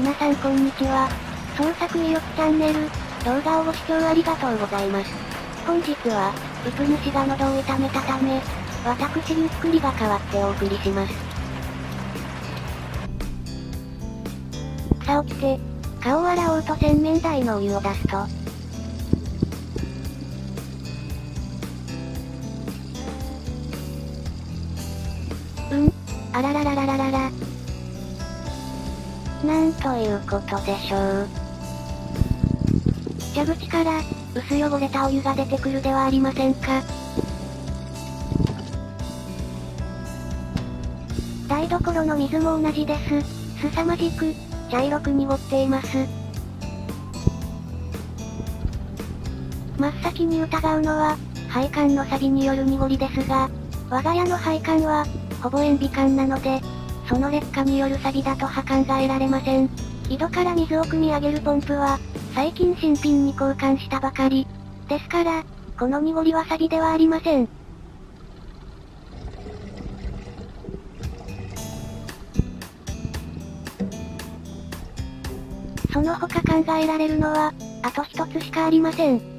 皆さんこんにちは。創作意欲チャンネル、動画をご視聴ありがとうございます。本日は、ウプ主が喉を痛めたため、私ゆっくりが代わってお送りします。朝起きて、顔を洗おうと洗面台のお湯を出すと、あららららららら。なんということでしょう。蛇口から、薄汚れたお湯が出てくるではありませんか。台所の水も同じです。凄まじく、茶色く濁っています。真っ先に疑うのは、配管の錆による濁りですが、我が家の配管は、ほぼ塩ビ管なので、その劣化による錆だとは考えられません。井戸から水を汲み上げるポンプは、最近新品に交換したばかり。ですから、この濁りは錆ではありません。その他考えられるのは、あと一つしかありません。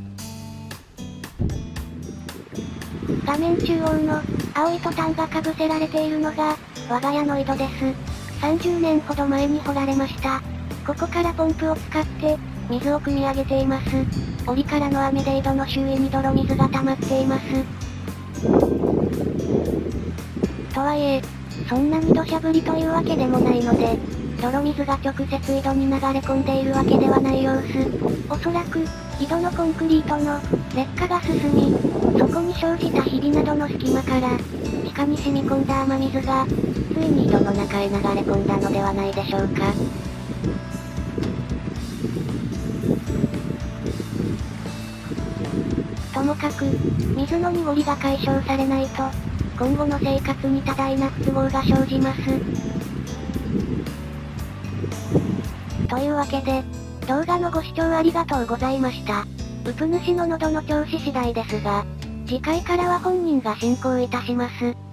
画面中央の、青いトタンがかぶせられているのが、我が家の井戸です。30年ほど前に掘られました。ここからポンプを使って、水を汲み上げています。折からの雨で井戸の周囲に泥水が溜まっています。とはいえ、そんなに土砂降りというわけでもないので、泥水が直接井戸に流れ込んでいるわけではない様子。おそらく、井戸のコンクリートの劣化が進み、そこに生じたひびなどの隙間から、地下に染み込んだ雨水が、ついに井戸の中へ流れ込んだのではないでしょうか。ともかく、水の濁りが解消されないと、今後の生活に多大な不都合が生じます。というわけで、動画のご視聴ありがとうございました。ウプ主の喉の調子次第ですが、次回からは本人が進行いたします。